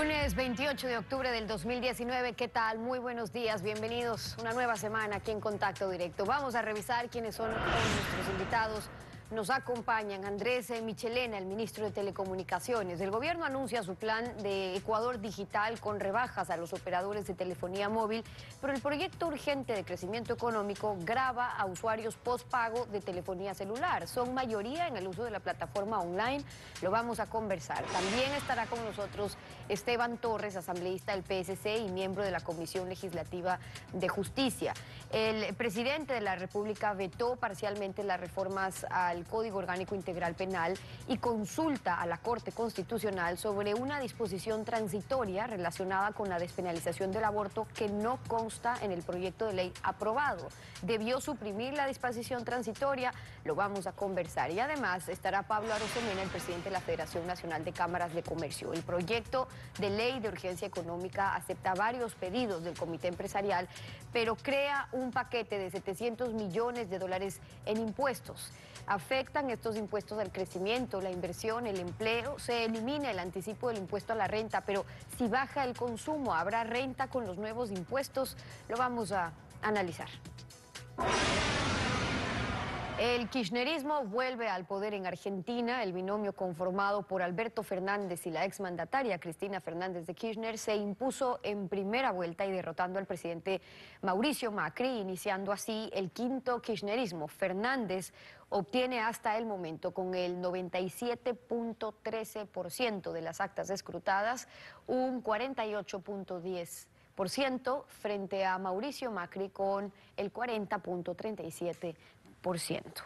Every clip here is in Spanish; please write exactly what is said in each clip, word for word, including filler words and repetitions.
Lunes veintiocho de octubre del dos mil diecinueve, ¿qué tal? Muy buenos días, bienvenidos. Una nueva semana aquí en Contacto Directo. Vamos a revisar quiénes son nuestros invitados. Nos acompañan Andrés Michelena, el ministro de Telecomunicaciones. El gobierno anuncia su plan de Ecuador Digital con rebajas a los operadores de telefonía móvil, pero el proyecto urgente de crecimiento económico grava a usuarios postpago de telefonía celular. Son mayoría en el uso de la plataforma online. Lo vamos a conversar. También estará con nosotros Esteban Torres, asambleísta del P S C y miembro de la Comisión Legislativa de Justicia. El presidente de la República vetó parcialmente las reformas al Código Orgánico Integral Penal y consulta a la Corte Constitucional sobre una disposición transitoria relacionada con la despenalización del aborto que no consta en el proyecto de ley aprobado. Debió suprimir la disposición transitoria, lo vamos a conversar. Y además estará Pablo Arosemena, el presidente de la Federación Nacional de Cámaras de Comercio. El proyecto de ley de urgencia económica acepta varios pedidos del comité empresarial, pero crea un paquete de setecientos millones de dólares en impuestos. Afectan estos impuestos al crecimiento, la inversión, el empleo. Se elimina el anticipo del impuesto a la renta, pero si baja el consumo, ¿habrá renta con los nuevos impuestos? Lo vamos a analizar. El kirchnerismo vuelve al poder en Argentina. El binomio conformado por Alberto Fernández y la exmandataria Cristina Fernández de Kirchner se impuso en primera vuelta y derrotando al presidente Mauricio Macri, iniciando así el quinto kirchnerismo. Fernández obtiene hasta el momento con el noventa y siete punto trece por ciento de las actas escrutadas, un cuarenta y ocho punto diez por ciento frente a Mauricio Macri con el cuarenta punto treinta y siete por ciento.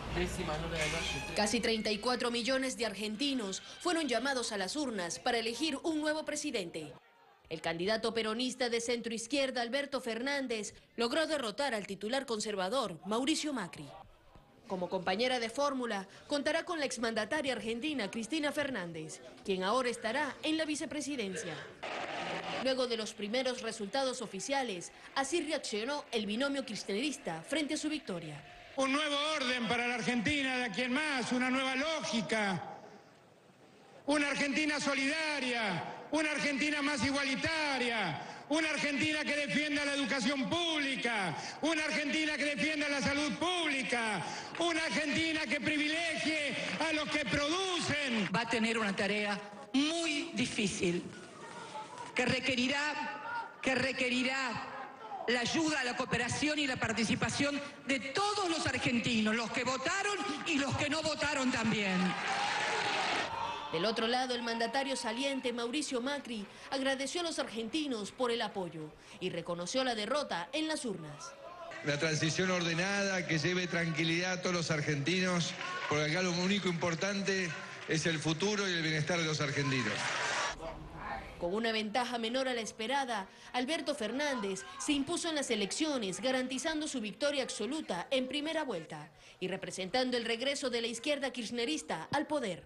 Casi treinta y cuatro millones de argentinos fueron llamados a las urnas para elegir un nuevo presidente. El candidato peronista de centroizquierda, Alberto Fernández, logró derrotar al titular conservador, Mauricio Macri. Como compañera de fórmula, contará con la exmandataria argentina, Cristina Fernández, quien ahora estará en la vicepresidencia. Luego de los primeros resultados oficiales, así reaccionó el binomio kirchnerista frente a su victoria. Un nuevo orden para la Argentina de aquí en más, una nueva lógica, una Argentina solidaria, una Argentina más igualitaria, una Argentina que defienda la educación pública, una Argentina que defienda la salud pública, una Argentina que privilegie a los que producen. Va a tener una tarea muy difícil, que requerirá, que requerirá la ayuda, la cooperación y la participación de todos los argentinos, los que votaron y los que no votaron también. Del otro lado, el mandatario saliente, Mauricio Macri, agradeció a los argentinos por el apoyo y reconoció la derrota en las urnas. La transición ordenada que lleve tranquilidad a todos los argentinos, porque acá lo único importante es el futuro y el bienestar de los argentinos. Con una ventaja menor a la esperada, Alberto Fernández se impuso en las elecciones, garantizando su victoria absoluta en primera vuelta y representando el regreso de la izquierda kirchnerista al poder.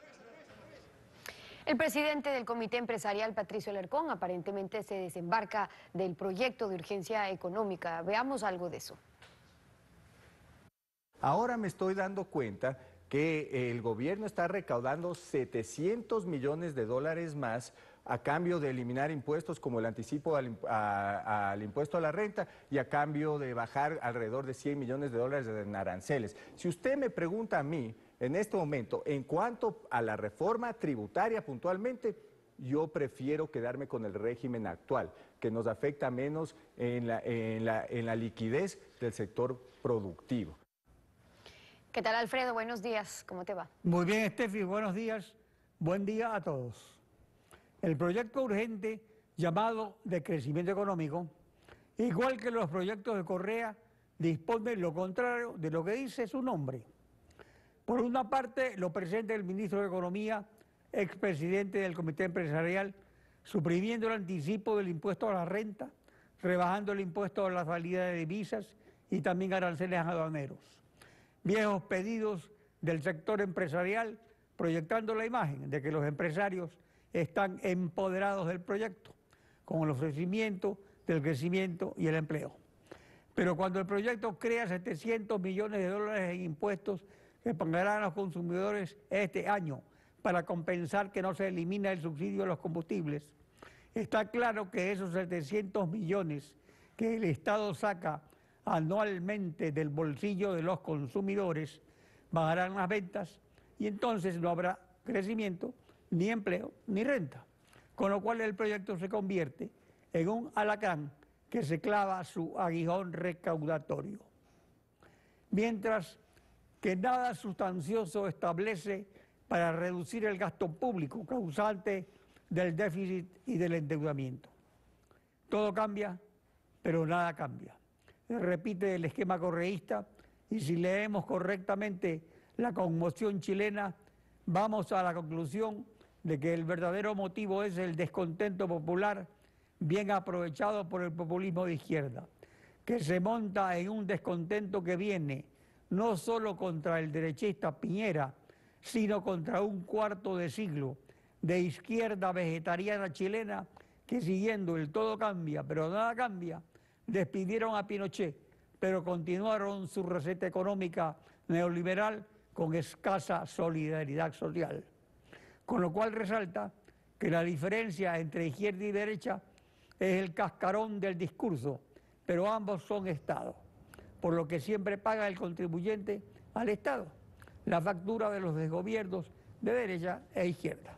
El presidente del Comité Empresarial, Patricio Alarcón, aparentemente se desembarca del proyecto de urgencia económica. Veamos algo de eso. Ahora me estoy dando cuenta que el gobierno está recaudando setecientos millones de dólares más a cambio de eliminar impuestos como el anticipo al, a, al impuesto a la renta y a cambio de bajar alrededor de cien millones de dólares en aranceles. Si usted me pregunta a mí, en este momento, en cuanto a la reforma tributaria puntualmente, yo prefiero quedarme con el régimen actual, que nos afecta menos en la, en la, en la liquidez del sector productivo. ¿Qué tal, Alfredo? Buenos días, ¿cómo te va? Muy bien, Estefi, buenos días. Buen día a todos. El proyecto urgente llamado de crecimiento económico, igual que los proyectos de Correa, dispone lo contrario de lo que dice su nombre. Por una parte, lo presenta el ministro de Economía, expresidente del Comité Empresarial, suprimiendo el anticipo del impuesto a la renta, rebajando el impuesto a la salida de divisas y también aranceles aduaneros. Viejos pedidos del sector empresarial, proyectando la imagen de que los empresarios están empoderados del proyecto, con el ofrecimiento del crecimiento y el empleo. Pero cuando el proyecto crea setecientos millones de dólares en impuestos que pagarán los consumidores este año para compensar que no se elimina el subsidio de los combustibles, está claro que esos setecientos millones que el Estado saca anualmente del bolsillo de los consumidores bajarán las ventas y entonces no habrá crecimiento, ni empleo, ni renta. Con lo cual el proyecto se convierte en un alacrán que se clava su aguijón recaudatorio. Mientras que nada sustancioso establece para reducir el gasto público causante del déficit y del endeudamiento. Todo cambia, pero nada cambia. Se repite el esquema correísta y si leemos correctamente la conmoción chilena, vamos a la conclusión de que el verdadero motivo es el descontento popular bien aprovechado por el populismo de izquierda, que se monta en un descontento que viene no solo contra el derechista Piñera, sino contra un cuarto de siglo de izquierda vegetariana chilena que siguiendo el todo cambia, pero nada cambia, despidieron a Pinochet, pero continuaron su receta económica neoliberal con escasa solidaridad social. Con lo cual resalta que la diferencia entre izquierda y derecha es el cascarón del discurso, pero ambos son Estado, por lo que siempre paga el contribuyente al Estado la factura de los desgobiernos de derecha e izquierda.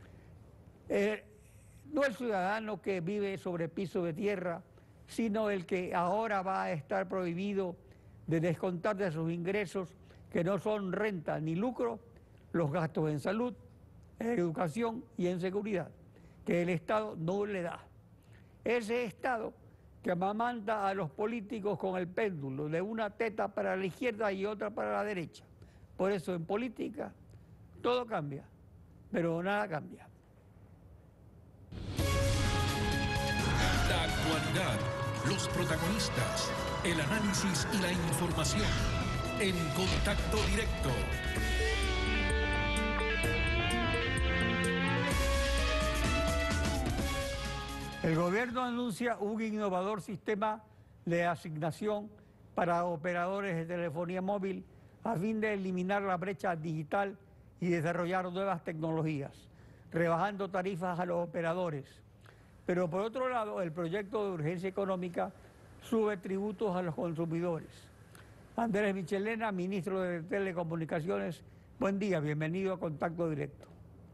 Eh, no el ciudadano que vive sobre piso de tierra, sino el que ahora va a estar prohibido de descontar de sus ingresos, que no son renta ni lucro, los gastos en salud, en educación y en seguridad, que el Estado no le da. Ese Estado que amamanta a los políticos con el péndulo de una teta para la izquierda y otra para la derecha. Por eso en política todo cambia, pero nada cambia. La actualidad, los protagonistas, el análisis y la información en Contacto Directo. El gobierno anuncia un innovador sistema de asignación para operadores de telefonía móvil a fin de eliminar la brecha digital y desarrollar nuevas tecnologías, rebajando tarifas a los operadores. Pero por otro lado, el proyecto de urgencia económica sube tributos a los consumidores. Andrés Michelena, ministro de Telecomunicaciones, buen día, bienvenido a Contacto Directo.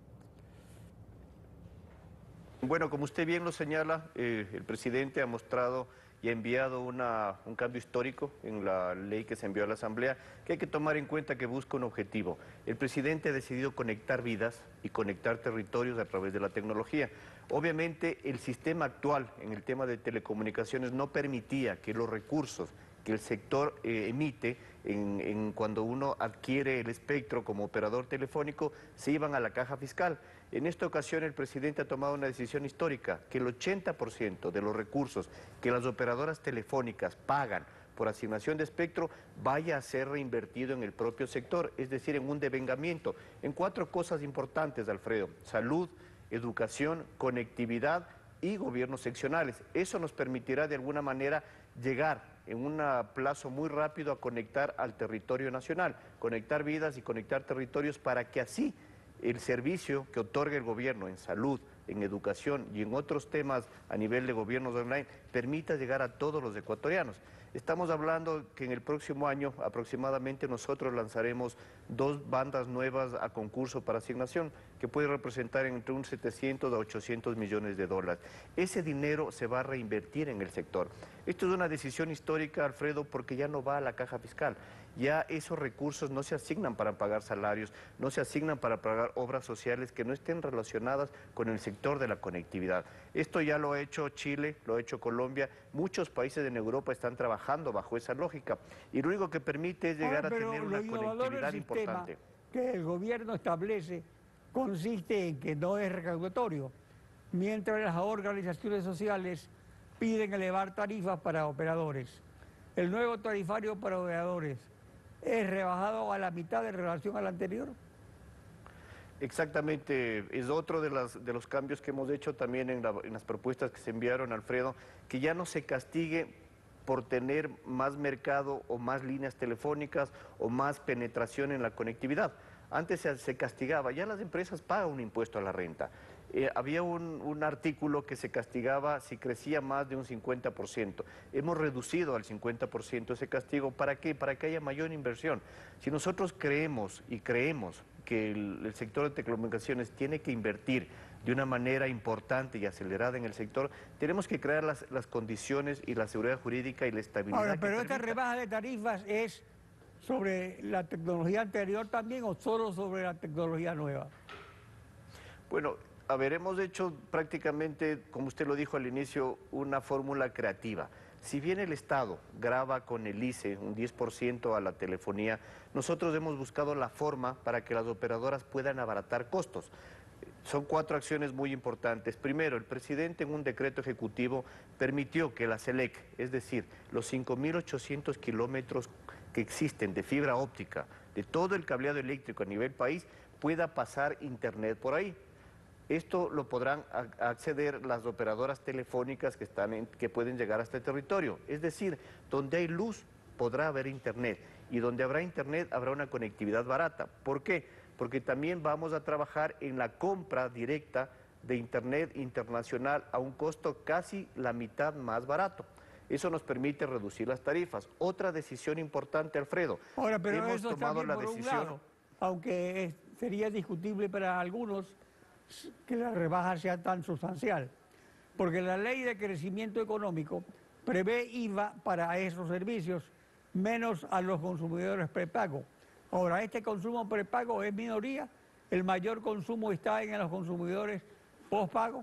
Bueno, como usted bien lo señala, eh, el presidente ha mostrado y ha enviado una, un cambio histórico en la ley que se envió a la Asamblea, que hay que tomar en cuenta que busca un objetivo. El presidente ha decidido conectar vidas y conectar territorios a través de la tecnología. Obviamente, el sistema actual en el tema de telecomunicaciones no permitía que los recursos que el sector eh, emite en, en cuando uno adquiere el espectro como operador telefónico se iban a la caja fiscal. En esta ocasión el presidente ha tomado una decisión histórica, que el ochenta por ciento de los recursos que las operadoras telefónicas pagan por asignación de espectro vaya a ser reinvertido en el propio sector, es decir, en un devengamiento, en cuatro cosas importantes, Alfredo: salud, educación, conectividad y gobiernos seccionales. Eso nos permitirá de alguna manera llegar en un plazo muy rápido a conectar al territorio nacional, conectar vidas y conectar territorios para que así el servicio que otorga el gobierno en salud, en educación y en otros temas a nivel de gobiernos online permita llegar a todos los ecuatorianos. Estamos hablando que en el próximo año aproximadamente nosotros lanzaremos dos bandas nuevas a concurso para asignación que puede representar entre un setecientos a ochocientos millones de dólares. Ese dinero se va a reinvertir en el sector. Esto es una decisión histórica, Alfredo, porque ya no va a la caja fiscal. Ya esos recursos no se asignan para pagar salarios, no se asignan para pagar obras sociales que no estén relacionadas con el sector de la conectividad. Esto ya lo ha hecho Chile, lo ha hecho Colombia, muchos países en Europa están trabajando bajo esa lógica y lo único que permite es llegar ah, a tener una conectividad importante. Que el gobierno establece consiste en que no es recaudatorio, mientras las organizaciones sociales piden elevar tarifas para operadores. El nuevo tarifario para operadores es rebajado a la mitad en relación al anterior. Exactamente, es otro de, las, de los cambios que hemos hecho también en, la, en las propuestas que se enviaron, Alfredo, que ya no se castigue por tener más mercado o más líneas telefónicas o más penetración en la conectividad. Antes se, se castigaba, ya las empresas pagan un impuesto a la renta. Eh, había un, un artículo que se castigaba si crecía más de un cincuenta por ciento. Hemos reducido al cincuenta por ciento ese castigo. ¿Para qué? Para que haya mayor inversión. Si nosotros creemos y creemos que el, el sector de telecomunicaciones tiene que invertir de una manera importante y acelerada en el sector, tenemos que crear las, las condiciones y la seguridad jurídica y la estabilidad. Ahora, que pero esta permita. rebaja de tarifas es sobre la tecnología anterior también o solo sobre la tecnología nueva. Bueno, a ver, hemos hecho prácticamente, como usted lo dijo al inicio, una fórmula creativa. Si bien el Estado grava con el I C E un diez por ciento a la telefonía, nosotros hemos buscado la forma para que las operadoras puedan abaratar costos. Son cuatro acciones muy importantes. Primero, el presidente en un decreto ejecutivo permitió que la SELEC, es decir, los cinco mil ochocientos kilómetros que existen de fibra óptica, de todo el cableado eléctrico a nivel país, pueda pasar internet por ahí. Esto lo podrán acceder las operadoras telefónicas que, están en, que pueden llegar a este territorio. Es decir, donde hay luz podrá haber internet y donde habrá internet habrá una conectividad barata. ¿Por qué? Porque también vamos a trabajar en la compra directa de internet internacional a un costo casi la mitad más barato. Eso nos permite reducir las tarifas. Otra decisión importante, Alfredo. Ahora, pero hemos eso tomado también la por un decisión. lado, aunque es- sería discutible para algunos que la rebaja sea tan sustancial, porque la ley de crecimiento económico prevé I V A para esos servicios, menos a los consumidores prepago. Ahora, este consumo prepago es minoría, el mayor consumo está en los consumidores postpago.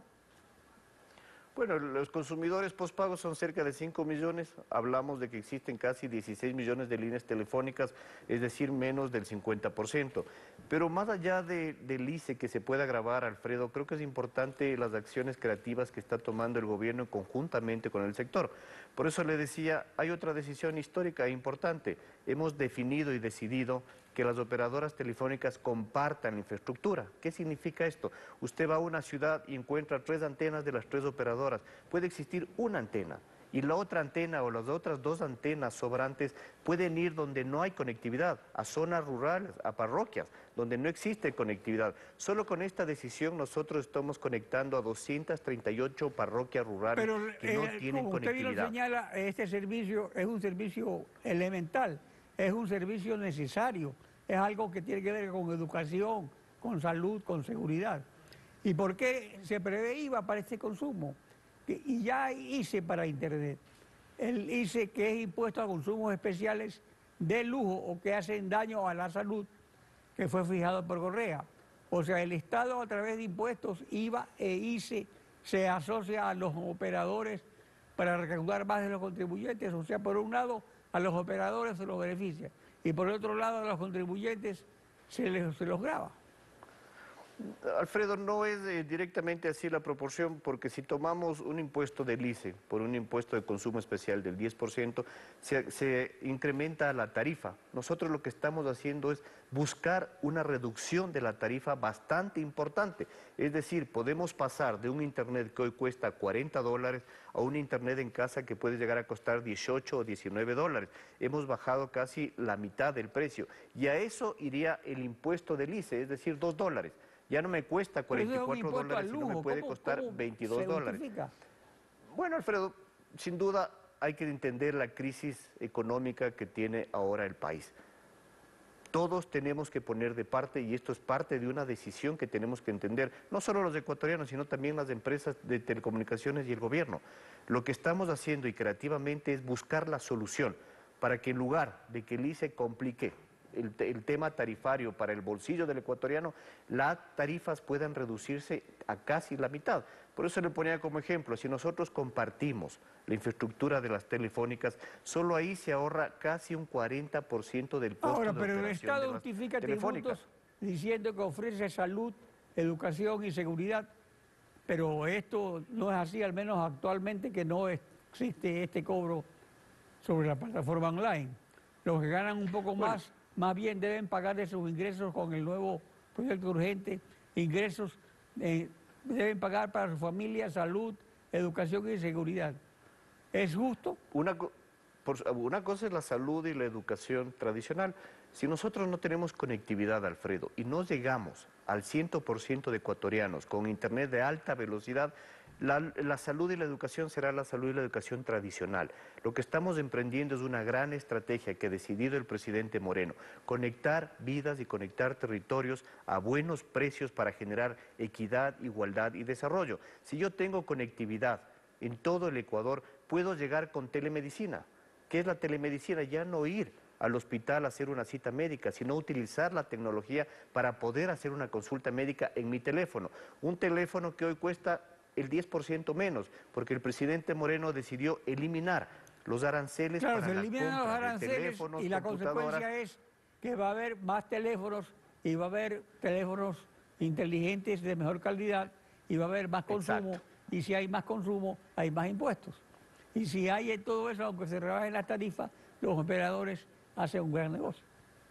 Bueno, los consumidores postpagos son cerca de cinco millones, hablamos de que existen casi dieciséis millones de líneas telefónicas, es decir, menos del cincuenta por ciento. Pero más allá de, del I C E que se pueda grabar, Alfredo, creo que es importante las acciones creativas que está tomando el gobierno conjuntamente con el sector. Por eso le decía, hay otra decisión histórica e importante. Hemos definido y decidido que las operadoras telefónicas compartan la infraestructura. ¿Qué significa esto? Usted va a una ciudad y encuentra tres antenas de las tres operadoras. Puede existir una antena y la otra antena o las otras dos antenas sobrantes pueden ir donde no hay conectividad, a zonas rurales, a parroquias, donde no existe conectividad. Solo con esta decisión nosotros estamos conectando a doscientas treinta y ocho parroquias rurales Pero que no eh, tienen como usted bien lo conectividad. señala, este servicio es un servicio elemental, es un servicio necesario, es algo que tiene que ver con educación, con salud, con seguridad. ¿Y por qué se prevé I V A para este consumo? Que- Y ya hay I C E para Internet. El I C E que es impuesto a consumos especiales de lujo o que hacen daño a la salud, que fue fijado por Correa. O sea, el Estado a través de impuestos, I V A e I C E se asocia a los operadores para recaudar más de los contribuyentes. O sea, por un lado, a los operadores se los beneficia y por otro lado, a los contribuyentes se, les, se los grava. Alfredo, no es eh, directamente así la proporción, porque si tomamos un impuesto del I C E por un impuesto de consumo especial del diez por ciento, se, se incrementa la tarifa. Nosotros lo que estamos haciendo es buscar una reducción de la tarifa bastante importante. Es decir, podemos pasar de un internet que hoy cuesta cuarenta dólares a un internet en casa que puede llegar a costar dieciocho o diecinueve dólares. Hemos bajado casi la mitad del precio. Y a eso iría el impuesto del I C E, es decir, dos dólares. Ya no me cuesta cuarenta y cuatro dólares, sino me puede costar veintidós dólares. Bueno, Alfredo, sin duda hay que entender la crisis económica que tiene ahora el país. Todos tenemos que poner de parte, y esto es parte de una decisión que tenemos que entender, no solo los ecuatorianos, sino también las empresas de telecomunicaciones y el gobierno. Lo que estamos haciendo y creativamente es buscar la solución para que en lugar de que el I C E complique El, el tema tarifario para el bolsillo del ecuatoriano, las tarifas puedan reducirse a casi la mitad. Por eso le ponía como ejemplo, si nosotros compartimos la infraestructura de las telefónicas, solo ahí se ahorra casi un cuarenta por ciento del costo Ahora, de pero el operación Estado de las justifica telefónicas. tributos diciendo que ofrece salud, educación y seguridad, pero esto no es así, al menos actualmente que no existe este cobro sobre la plataforma online. Los que ganan un poco Bueno, más, más bien deben pagar de sus ingresos con el nuevo proyecto urgente, ingresos, eh, deben pagar para su familia, salud, educación y seguridad. ¿Es justo? Una, co- Por, una cosa es la salud y la educación tradicional. Si nosotros no tenemos conectividad, Alfredo, y no llegamos al cien por ciento de ecuatorianos con internet de alta velocidad, la, la salud y la educación será la salud y la educación tradicional. Lo que estamos emprendiendo es una gran estrategia que ha decidido el presidente Moreno, conectar vidas y conectar territorios a buenos precios para generar equidad, igualdad y desarrollo. Si yo tengo conectividad en todo el Ecuador, puedo llegar con telemedicina. ¿Qué es la telemedicina? Ya no ir al hospital a hacer una cita médica, sino utilizar la tecnología para poder hacer una consulta médica en mi teléfono. Un teléfono que hoy cuesta el diez por ciento menos, porque el presidente Moreno decidió eliminar los aranceles claro, para se la eliminan compra los de aranceles teléfonos, y la computadoras. consecuencia es que va a haber más teléfonos y va a haber teléfonos inteligentes de mejor calidad y va a haber más consumo. Exacto. Y si hay más consumo, hay más impuestos. Y si hay todo eso, aunque se rebajen las tarifas, los operadores hacen un gran negocio.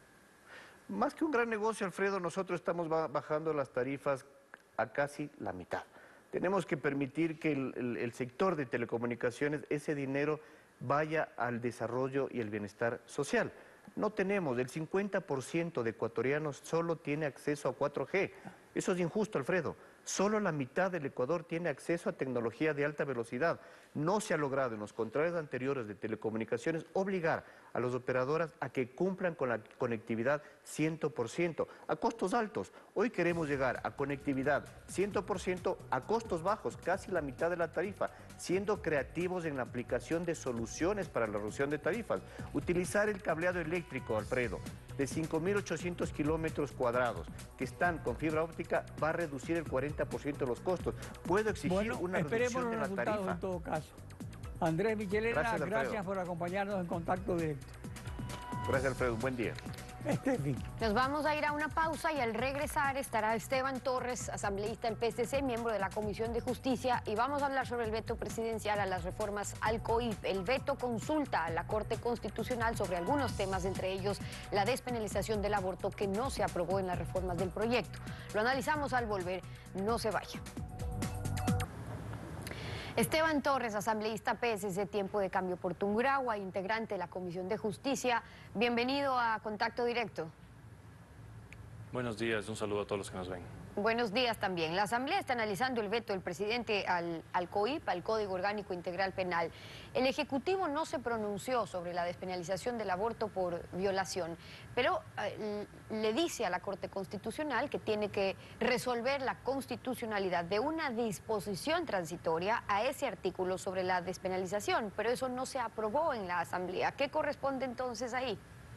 Más que un gran negocio, Alfredo, nosotros estamos bajando las tarifas a casi la mitad. Tenemos que permitir que el, el, el sector de telecomunicaciones, ese dinero vaya al desarrollo y el bienestar social. No tenemos, el cincuenta por ciento de ecuatorianos solo tiene acceso a cuatro G. Eso es injusto, Alfredo. Solo la mitad del Ecuador tiene acceso a tecnología de alta velocidad. No se ha logrado en los contratos anteriores de telecomunicaciones obligar a las operadoras a que cumplan con la conectividad cien por ciento a costos altos. Hoy queremos llegar a conectividad cien por ciento a costos bajos, casi la mitad de la tarifa, siendo creativos en la aplicación de soluciones para la reducción de tarifas. Utilizar el cableado eléctrico, Alfredo, de cinco mil ochocientos kilómetros cuadrados que están con fibra óptica va a reducir el cuarenta por ciento de los costos. Puedo exigir bueno, una reducción de la tarifa. En todo caso. Andrés Michelena, gracias, gracias por acompañarnos en Contacto Directo. Gracias, Alfredo. Buen día. Estefi. Nos vamos a ir a una pausa y al regresar estará Esteban Torres, asambleísta del P S C, miembro de la Comisión de Justicia, y vamos a hablar sobre el veto presidencial a las reformas al C O I P. El veto consulta a la Corte Constitucional sobre algunos temas, entre ellos la despenalización del aborto, que no se aprobó en las reformas del proyecto. Lo analizamos al volver. No se vaya. Esteban Torres, asambleísta P S C, Tiempo de Cambio por Tungurahua, integrante de la Comisión de Justicia. Bienvenido a Contacto Directo. Buenos días, un saludo a todos los que nos ven. Buenos días también. La Asamblea está analizando el veto del presidente al, al C O I P, al Código Orgánico Integral Penal. El Ejecutivo no se pronunció sobre la despenalización del aborto por violación, pero eh, le dice a la Corte Constitucional que tiene que resolver la constitucionalidad de una disposición transitoria a ese artículo sobre la despenalización, pero eso no se aprobó en la Asamblea. ¿Qué corresponde entonces ahí?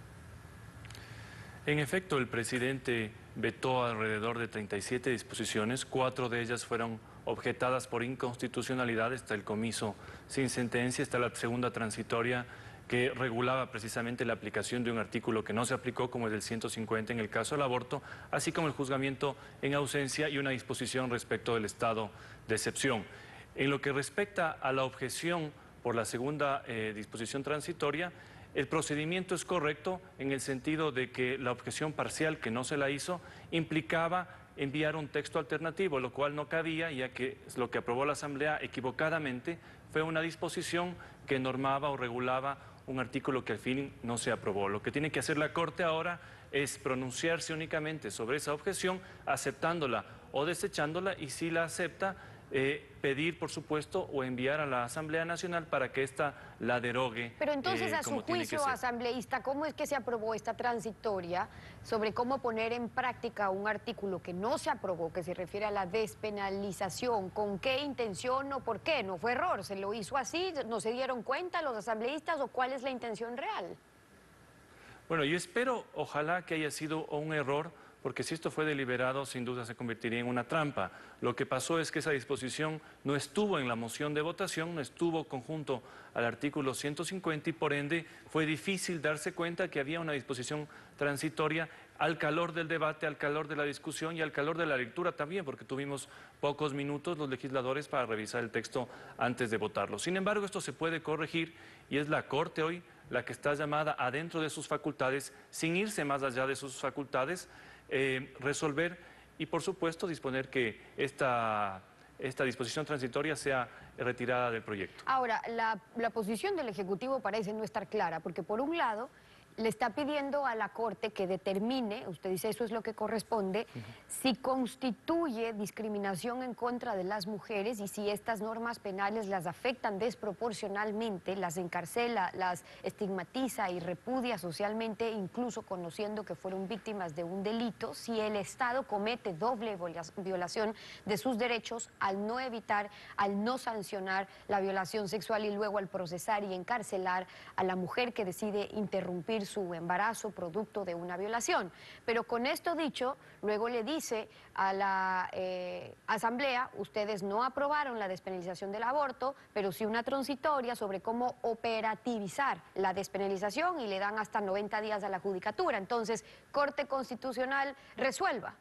En efecto, el presidente vetó alrededor de treinta y siete disposiciones, cuatro de ellas fueron objetadas por inconstitucionalidad. Está el comiso sin sentencia, está la segunda transitoria que regulaba precisamente la aplicación de un artículo que no se aplicó, como el del ciento cincuenta en el caso del aborto, así como el juzgamiento en ausencia y una disposición respecto del estado de excepción. En lo que respecta a la objeción por la segunda eh, disposición transitoria, el procedimiento es correcto en el sentido de que la objeción parcial, que no se la hizo, implicaba enviar un texto alternativo, lo cual no cabía, ya que lo que aprobó la Asamblea equivocadamente fue una disposición que normaba o regulaba un artículo que al fin no se aprobó. Lo que tiene que hacer la Corte ahora es pronunciarse únicamente sobre esa objeción, aceptándola o desechándola, y si la acepta, Eh, pedir, por supuesto, o enviar a la Asamblea Nacional para que ésta la derogue. Pero entonces, eh, a su juicio, asambleísta, ¿cómo es que se aprobó esta transitoria sobre cómo poner en práctica un artículo que no se aprobó, que se refiere a la despenalización? ¿Con qué intención o por qué? ¿No fue error? ¿Se lo hizo así? ¿No se dieron cuenta los asambleístas o cuál es la intención real? Bueno, yo espero, ojalá que haya sido un error, porque si esto fue deliberado, sin duda se convertiría en una trampa. Lo que pasó es que esa disposición no estuvo en la moción de votación, no estuvo conjunto al artículo ciento cincuenta y por ende fue difícil darse cuenta que había una disposición transitoria al calor del debate, al calor de la discusión y al calor de la lectura también, porque tuvimos pocos minutos los legisladores para revisar el texto antes de votarlo. Sin embargo, esto se puede corregir y es la Corte hoy la que está llamada adentro de sus facultades, sin irse más allá de sus facultades, Eh, resolver y, por supuesto, disponer que esta, esta disposición transitoria sea retirada del proyecto. Ahora, la, la posición del Ejecutivo parece no estar clara, porque por un lado le está pidiendo a la Corte que determine, usted dice eso es lo que corresponde, uh-huh. si constituye discriminación en contra de las mujeres y si estas normas penales las afectan desproporcionalmente, las encarcela, las estigmatiza y repudia socialmente, incluso conociendo que fueron víctimas de un delito, si el Estado comete doble violación de sus derechos al no evitar, al no sancionar la violación sexual y luego al procesar y encarcelar a la mujer que decide interrumpir su embarazo producto de una violación. Pero con esto dicho, luego le dice a la eh, Asamblea, ustedes no aprobaron la despenalización del aborto, pero sí una transitoria sobre cómo operativizar la despenalización y le dan hasta noventa días a la judicatura. Entonces, Corte Constitucional, resuelva.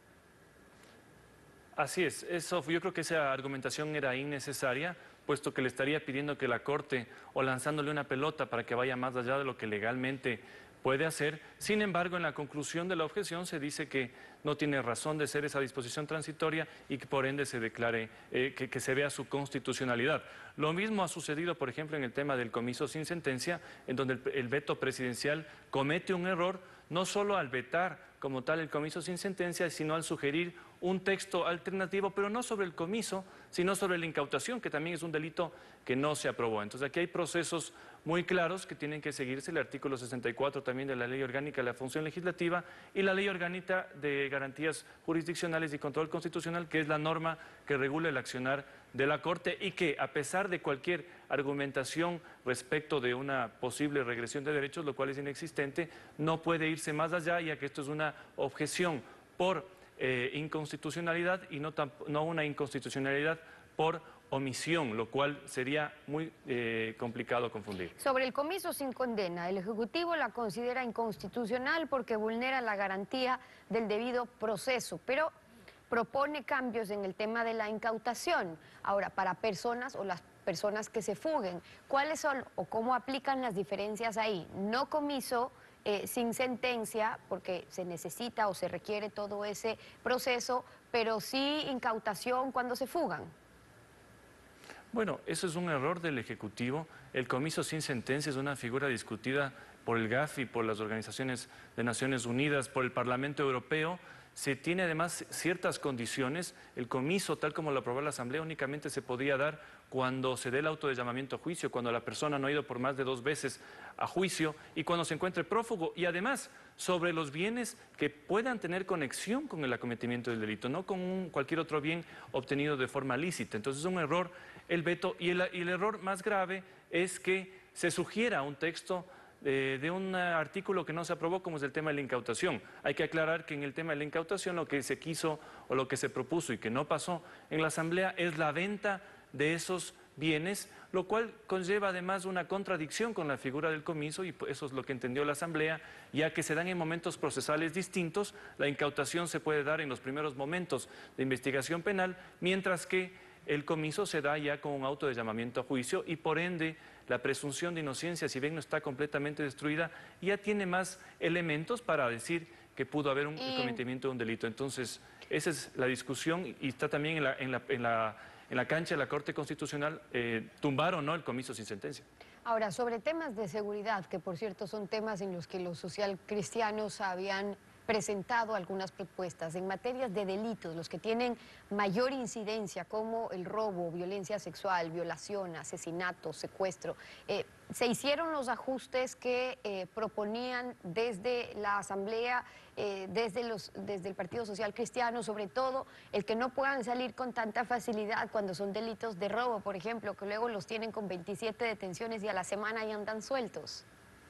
Así es, eso, yo creo que esa argumentación era innecesaria, puesto que le estaría pidiendo que la Corte o lanzándole una pelota para que vaya más allá de lo que legalmente puede hacer. Sin embargo, en la conclusión de la objeción se dice que no tiene razón de ser esa disposición transitoria y que por ende se declare, eh, que, que se vea su constitucionalidad. Lo mismo ha sucedido, por ejemplo, en el tema del comiso sin sentencia, en donde el, el veto presidencial comete un error, no solo al vetar como tal el comiso sin sentencia, sino al sugerir un texto alternativo, pero no sobre el comiso, sino sobre la incautación, que también es un delito que no se aprobó. Entonces aquí hay procesos muy claros que tienen que seguirse, el artículo sesenta y cuatro también de la Ley Orgánica de la Función Legislativa y la Ley Orgánica de Garantías Jurisdiccionales y Control Constitucional, que es la norma que regula el accionar de la Corte y que, a pesar de cualquier argumentación respecto de una posible regresión de derechos, lo cual es inexistente, no puede irse más allá, ya que esto es una objeción por eh, inconstitucionalidad y no, no una inconstitucionalidad por omisión, lo cual sería muy eh, complicado confundir. Sobre el comiso sin condena, el Ejecutivo la considera inconstitucional porque vulnera la garantía del debido proceso, pero propone cambios en el tema de la incautación. Ahora, para personas o las personas que se fuguen, ¿cuáles son o cómo aplican las diferencias ahí? No comiso eh, sin sentencia, porque se necesita o se requiere todo ese proceso, pero sí incautación cuando se fugan. Bueno, eso es un error del Ejecutivo. El comiso sin sentencia es una figura discutida por el GAFI, por las organizaciones de Naciones Unidas, por el Parlamento Europeo. Se tiene además ciertas condiciones. El comiso, tal como lo aprobó la Asamblea, únicamente se podía dar cuando se dé el auto de llamamiento a juicio, cuando la persona no ha ido por más de dos veces a juicio y cuando se encuentre prófugo. Y además, sobre los bienes que puedan tener conexión con el acometimiento del delito, no con un, cualquier otro bien obtenido de forma lícita. Entonces es un error el veto y el, y el error más grave es que se sugiera un texto De, de un artículo que no se aprobó, como es el tema de la incautación. Hay que aclarar que en el tema de la incautación lo que se quiso o lo que se propuso y que no pasó en la Asamblea es la venta de esos bienes, lo cual conlleva además una contradicción con la figura del comiso y eso es lo que entendió la Asamblea, ya que se dan en momentos procesales distintos. La incautación se puede dar en los primeros momentos de investigación penal, mientras que el comiso se da ya con un auto de llamamiento a juicio y por ende la presunción de inocencia, si bien no está completamente destruida, ya tiene más elementos para decir que pudo haber un y... cometimiento de un delito. Entonces, esa es la discusión y está también en la, en la, en la, en la cancha de la Corte Constitucional, eh, tumbar o no el comiso sin sentencia. Ahora, sobre temas de seguridad, que por cierto son temas en los que los socialcristianos habían presentado algunas propuestas en materias de delitos, los que tienen mayor incidencia, como el robo, violencia sexual, violación, asesinato, secuestro. Eh, se hicieron los ajustes que eh, proponían desde la Asamblea, eh, desde, los, desde el Partido Social Cristiano, sobre todo el que no puedan salir con tanta facilidad cuando son delitos de robo, por ejemplo, que luego los tienen con veintisiete detenciones y a la semana ya andan sueltos.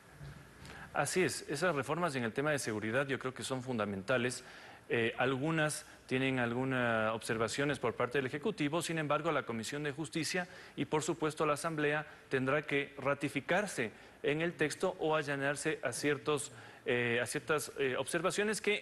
Así es, esas reformas en el tema de seguridad yo creo que son fundamentales. Eh, algunas tienen algunas observaciones por parte del Ejecutivo, sin embargo la Comisión de Justicia y por supuesto la Asamblea tendrá que ratificarse en el texto o allanarse a, ciertos, eh, a ciertas eh, observaciones que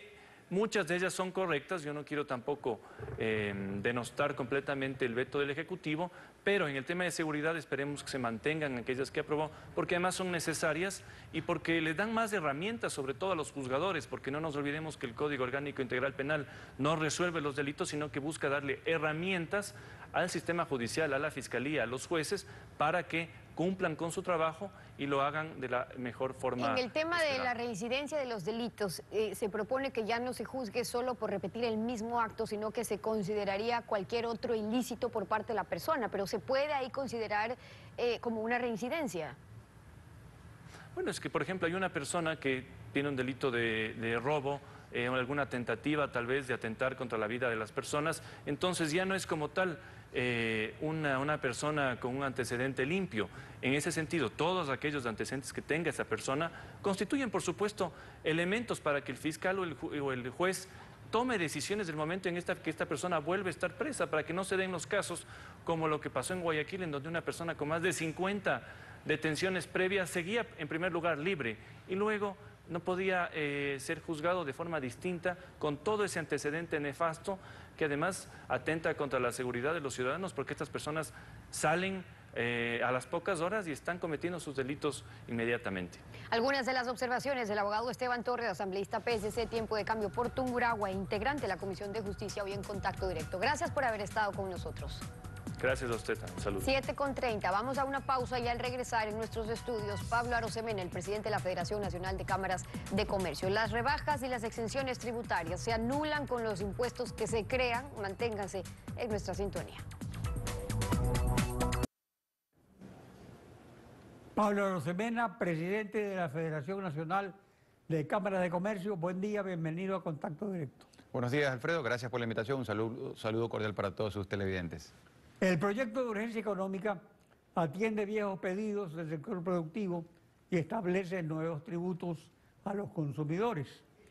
Muchas de ellas son correctas, yo no quiero tampoco eh, denostar completamente el veto del Ejecutivo, pero en el tema de seguridad esperemos que se mantengan aquellas que aprobó, porque además son necesarias y porque les dan más herramientas, sobre todo a los juzgadores, porque no nos olvidemos que el Código Orgánico Integral Penal no resuelve los delitos, sino que busca darle herramientas al sistema judicial, a la Fiscalía, a los jueces, para que cumplan con su trabajo y lo hagan de la mejor forma. En el tema esperada. de la reincidencia de los delitos, eh, se propone que ya no se juzgue solo por repetir el mismo acto, sino que se consideraría cualquier otro ilícito por parte de la persona, pero ¿se puede ahí considerar eh, como una reincidencia? Bueno, es que por ejemplo hay una persona que tiene un delito de, de robo, eh, alguna tentativa tal vez de atentar contra la vida de las personas, entonces ya no es como tal eh, una, una persona con un antecedente limpio. En ese sentido, todos aquellos antecedentes que tenga esa persona constituyen, por supuesto, elementos para que el fiscal o el, ju o el juez tome decisiones del momento en esta, que esta persona vuelve a estar presa, para que no se den los casos como lo que pasó en Guayaquil, en donde una persona con más de cincuenta detenciones previas seguía en primer lugar libre y luego no podía eh, ser juzgado de forma distinta con todo ese antecedente nefasto que además atenta contra la seguridad de los ciudadanos, porque estas personas salen eh, a las pocas horas y están cometiendo sus delitos inmediatamente. Algunas de las observaciones del abogado Esteban Torres, asambleísta P S C, Tiempo de Cambio por Tungurahua, integrante de la Comisión de Justicia, hoy en Contacto Directo. Gracias por haber estado con nosotros. Gracias a usted, saludos. siete con treinta, vamos a una pausa y al regresar en nuestros estudios, Pablo Arosemena, el presidente de la Federación Nacional de Cámaras de Comercio. Las rebajas y las exenciones tributarias se anulan con los impuestos que se crean. Manténganse en nuestra sintonía. Pablo Arosemena, presidente de la Federación Nacional de Cámaras de Comercio. Buen día, bienvenido a Contacto Directo. Buenos días, Alfredo. Gracias por la invitación. Un saludo, saludo cordial para todos sus televidentes. El proyecto de urgencia económica atiende viejos pedidos del sector productivo y establece nuevos tributos a los consumidores.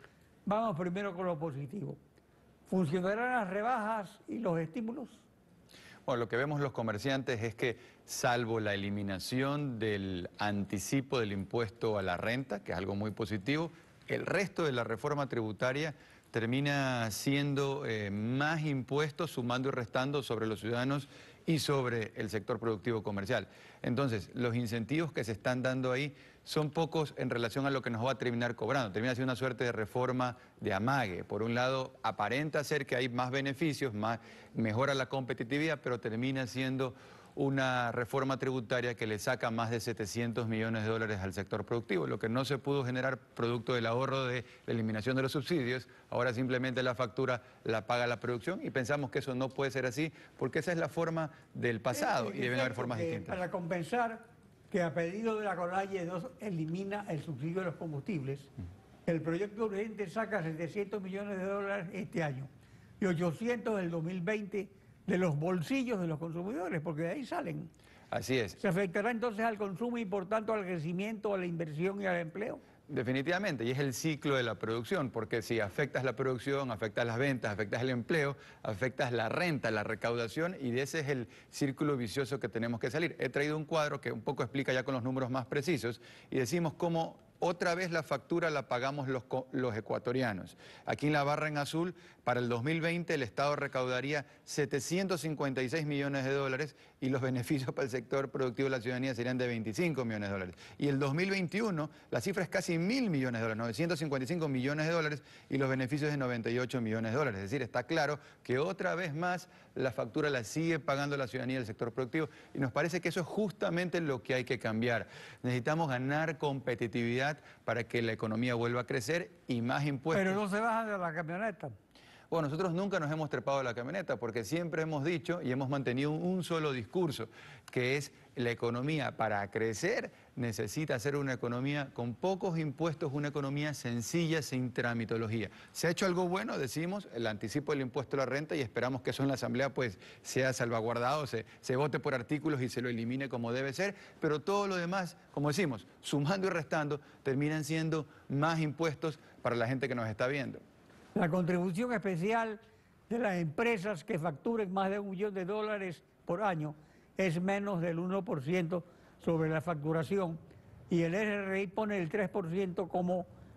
Vamos primero con lo positivo. ¿Funcionarán las rebajas y los estímulos? Bueno, lo que vemos los comerciantes es que, salvo la eliminación del anticipo del impuesto a la renta, que es algo muy positivo, el resto de la reforma tributaria termina siendo eh, más impuestos, sumando y restando sobre los ciudadanos y sobre el sector productivo comercial. Entonces, los incentivos que se están dando ahí son pocos en relación a lo que nos va a terminar cobrando. Termina siendo una suerte de reforma de amague. Por un lado, aparenta ser que hay más beneficios, más, mejora la competitividad, pero termina siendo una reforma tributaria que le saca más de setecientos millones de dólares al sector productivo, lo que no se pudo generar producto del ahorro de la eliminación de los subsidios. Ahora simplemente la factura la paga la producción y pensamos que eso no puede ser así porque esa es la forma del pasado y deben haber formas distintas. Para compensar que a pedido de la CONAIE no elimina el subsidio de los combustibles, el proyecto urgente saca setecientos millones de dólares este año y ochocientos del dos mil veinte de los bolsillos de los consumidores, porque de ahí salen. Así es. ¿Se afectará entonces al consumo y por tanto al crecimiento, a la inversión y al empleo? Definitivamente, y es el ciclo de la producción, porque si afectas la producción, afectas las ventas, afectas el empleo, afectas la renta, la recaudación, y de ese es el círculo vicioso que tenemos que salir. He traído un cuadro que un poco explica ya con los números más precisos, y decimos cómo otra vez la factura la pagamos los, los ecuatorianos. Aquí en la barra en azul, para el dos mil veinte el Estado recaudaría setecientos cincuenta y seis millones de dólares y los beneficios para el sector productivo de la ciudadanía serían de veinticinco millones de dólares. Y el dos mil veintiuno la cifra es casi mil millones de dólares, novecientos cincuenta y cinco millones de dólares y los beneficios de noventa y ocho millones de dólares. Es decir, está claro que otra vez más la factura la sigue pagando la ciudadanía del sector productivo y nos parece que eso es justamente lo que hay que cambiar. Necesitamos ganar competitividad para que la economía vuelva a crecer y más impuestos. Pero no se bajan de la camioneta. Bueno, nosotros nunca nos hemos trepado de la camioneta porque siempre hemos dicho y hemos mantenido un solo discurso, que es la economía para crecer necesita ser una economía con pocos impuestos, una economía sencilla, sin tramitología. ¿Se ha hecho algo bueno? Decimos, el anticipo del impuesto a la renta y esperamos que eso en la Asamblea pues sea salvaguardado, se, se vote por artículos y se lo elimine como debe ser, pero todo lo demás, como decimos, sumando y restando, terminan siendo más impuestos para la gente que nos está viendo. La contribución especial de las empresas que facturen más de un millón de dólares por año es menos del uno por ciento sobre la facturación y el R R I pone el tres por ciento como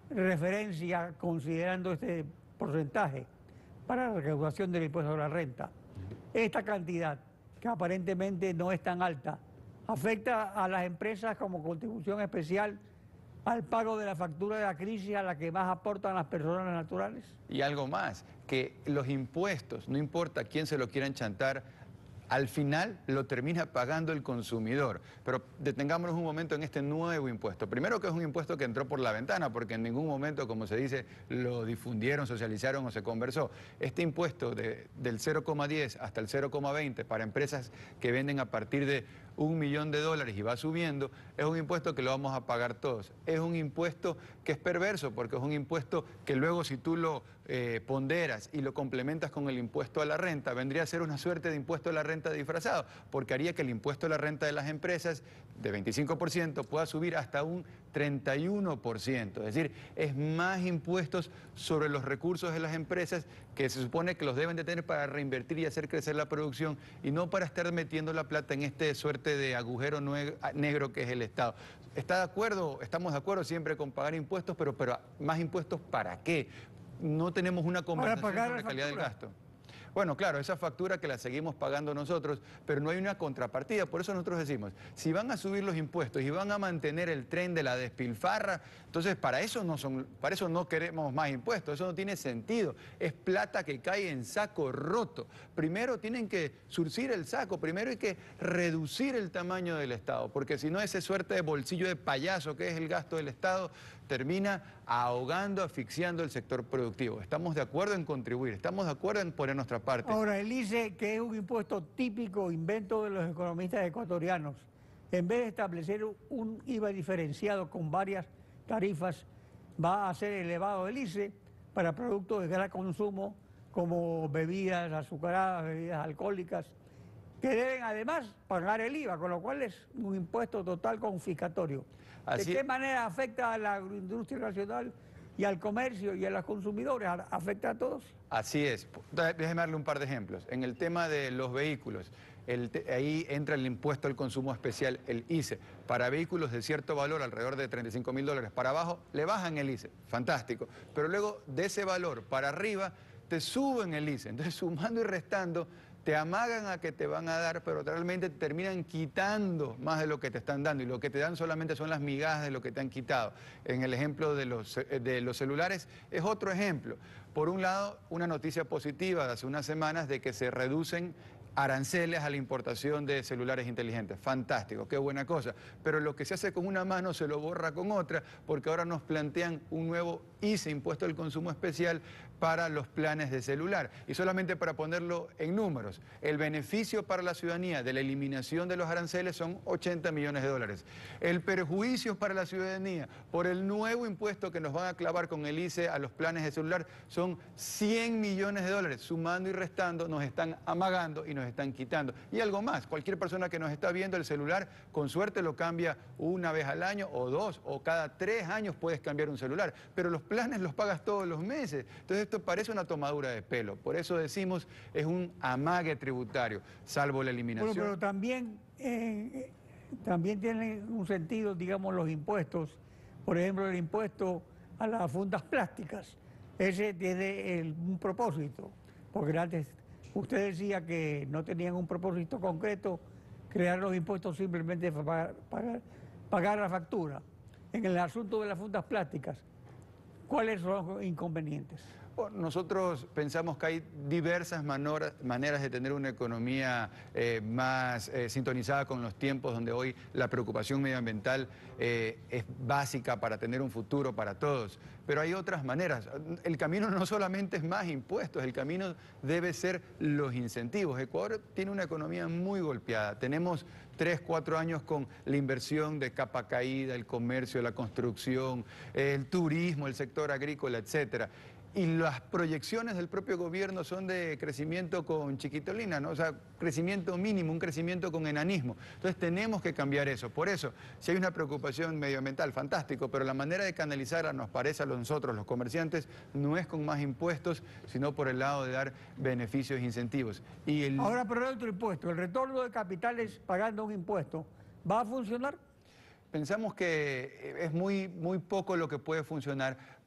referencia considerando este porcentaje para la recaudación del impuesto a la renta. Esta cantidad, que aparentemente no es tan alta, afecta a las empresas como contribución especial al pago de la factura de la crisis a la que más aportan las personas naturales. Y algo más, que los impuestos, no importa quién se lo quieran chantar, al final lo termina pagando el consumidor. Pero detengámonos un momento en este nuevo impuesto. Primero que es un impuesto que entró por la ventana, porque en ningún momento, como se dice, lo difundieron, socializaron o se conversó. Este impuesto de, del cero coma diez hasta el cero coma veinte para empresas que venden a partir de un millón de dólares y va subiendo, es un impuesto que lo vamos a pagar todos. Es un impuesto que es perverso, porque es un impuesto que luego si tú lo eh, ponderas y lo complementas con el impuesto a la renta, vendría a ser una suerte de impuesto a la renta disfrazado, porque haría que el impuesto a la renta de las empresas de veinticinco por ciento pueda subir hasta un treinta y uno por ciento. Es decir, es más impuestos sobre los recursos de las empresas que se supone que los deben de tener para reinvertir y hacer crecer la producción y no para estar metiendo la plata en este suerte de agujero negro que es el Estado. ¿Está de acuerdo? Estamos de acuerdo siempre con pagar impuestos, pero, pero más impuestos ¿para qué? No tenemos una conversación sobre la calidad del gasto. Bueno, claro, esa factura que la seguimos pagando nosotros, pero no hay una contrapartida. Por eso nosotros decimos, si van a subir los impuestos y van a mantener el tren de la despilfarra, entonces para eso no son, para eso no queremos más impuestos. Eso no tiene sentido. Es plata que cae en saco roto. Primero tienen que surcir el saco, primero hay que reducir el tamaño del Estado, porque si no ese suerte de bolsillo de payaso que es el gasto del Estado termina ahogando, asfixiando el sector productivo. Estamos de acuerdo en contribuir, estamos de acuerdo en poner nuestra parte. Ahora, el I C E, que es un impuesto típico, invento de los economistas ecuatorianos, en vez de establecer un I V A diferenciado con varias tarifas, va a ser elevado el I C E para productos de gran consumo como bebidas azucaradas, bebidas alcohólicas, que deben además pagar el I V A, con lo cual es un impuesto total confiscatorio. Así... ¿De qué manera afecta a la agroindustria nacional y al comercio y a los consumidores? ¿Afecta a todos? Así es. Déjeme darle un par de ejemplos. En el tema de los vehículos, el te... ahí entra el impuesto al consumo especial, el I C E. Para vehículos de cierto valor, alrededor de treinta y cinco mil dólares para abajo, le bajan el I C E. Fantástico. Pero luego de ese valor para arriba, te suben el I C E. Entonces, sumando y restando, te amagan a que te van a dar, pero realmente te terminan quitando más de lo que te están dando, y lo que te dan solamente son las migajas de lo que te han quitado. En el ejemplo de los, de los celulares es otro ejemplo. Por un lado, una noticia positiva de hace unas semanas de que se reducen aranceles a la importación de celulares inteligentes. Fantástico, qué buena cosa. Pero lo que se hace con una mano se lo borra con otra, porque ahora nos plantean un nuevo I C E, impuesto al consumo especial, para los planes de celular. Y solamente para ponerlo en números, el beneficio para la ciudadanía de la eliminación de los aranceles son ochenta millones de dólares. El perjuicio para la ciudadanía por el nuevo impuesto que nos van a clavar con el I C E a los planes de celular son cien millones de dólares. Sumando y restando nos están amagando y nos están quitando. Y algo más, cualquier persona que nos está viendo el celular, con suerte lo cambia una vez al año o dos, o cada tres años puedes cambiar un celular, pero los planes los pagas todos los meses. Entonces esto parece una tomadura de pelo. Por eso decimos, es un amague tributario, salvo la eliminación. Bueno, pero también, eh, también tienen un sentido, digamos, los impuestos. Por ejemplo, el impuesto a las fundas plásticas. Ese tiene el, un propósito, porque antes usted decía que no tenían un propósito concreto, crear los impuestos simplemente para pagar, pagar la factura. En el asunto de las fundas plásticas, ¿cuáles son los inconvenientes? Bueno, nosotros pensamos que hay diversas manora, maneras de tener una economía eh, más eh, sintonizada con los tiempos, donde hoy la preocupación medioambiental eh, es básica para tener un futuro para todos. Pero hay otras maneras. El camino no solamente es más impuestos, el camino debe ser los incentivos. Ecuador tiene una economía muy golpeada. Tenemos tres, cuatro años con la inversión de capa caída, el comercio, la construcción, el turismo, el sector agrícola, etcétera. Y las proyecciones del propio gobierno son de crecimiento con chiquitolina, ¿no? O sea, crecimiento mínimo, un crecimiento con enanismo. Entonces tenemos que cambiar eso. Por eso, si hay una preocupación medioambiental, fantástico, pero la manera de canalizarla, nos parece a nosotros, los comerciantes, no es con más impuestos, sino por el lado de dar beneficios e incentivos. Y el... Ahora, pero el otro impuesto, el retorno de capitales pagando un impuesto, ¿va a funcionar? Pensamos que es muy, muy poco lo que puede funcionar,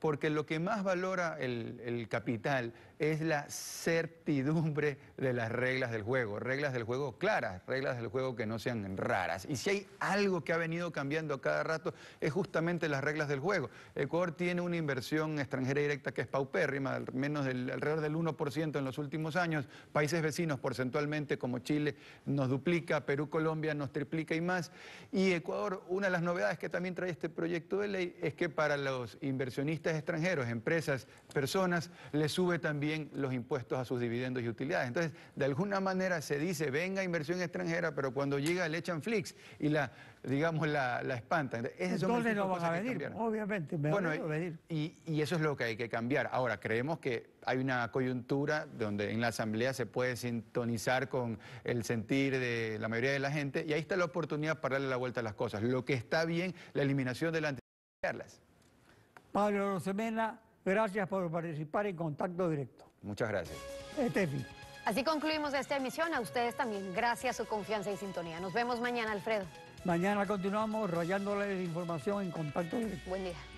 porque lo que más valora el, el capital es la certidumbre de las reglas del juego, reglas del juego claras, reglas del juego que no sean raras. Y si hay algo que ha venido cambiando a cada rato es justamente las reglas del juego. Ecuador tiene una inversión extranjera directa que es paupérrima, menos del, alrededor del uno por ciento en los últimos años. Países vecinos porcentualmente como Chile nos duplica, Perú, Colombia nos triplica y más. Y Ecuador, una de las novedades que también trae este proyecto de ley es que para los inversionistas extranjeros, empresas, personas, les sube también los impuestos a sus dividendos y utilidades. Entonces, de alguna manera se dice, venga inversión extranjera, pero cuando llega le echan flix y la, digamos, la, la espantan. Entonces no van a venir, obviamente. Bueno, venir. Y, y eso es lo que hay que cambiar. Ahora, creemos que hay una coyuntura donde en la Asamblea se puede sintonizar con el sentir de la mayoría de la gente y ahí está la oportunidad para darle la vuelta a las cosas. Lo que está bien, la eliminación de la anticipación. Pablo Rosemena, gracias por participar en Contacto Directo. Muchas gracias. Estefi. Así concluimos esta emisión. A ustedes también. Gracias a su confianza y sintonía. Nos vemos mañana, Alfredo. Mañana continuamos rayándole la información en Contacto Directo. Buen día.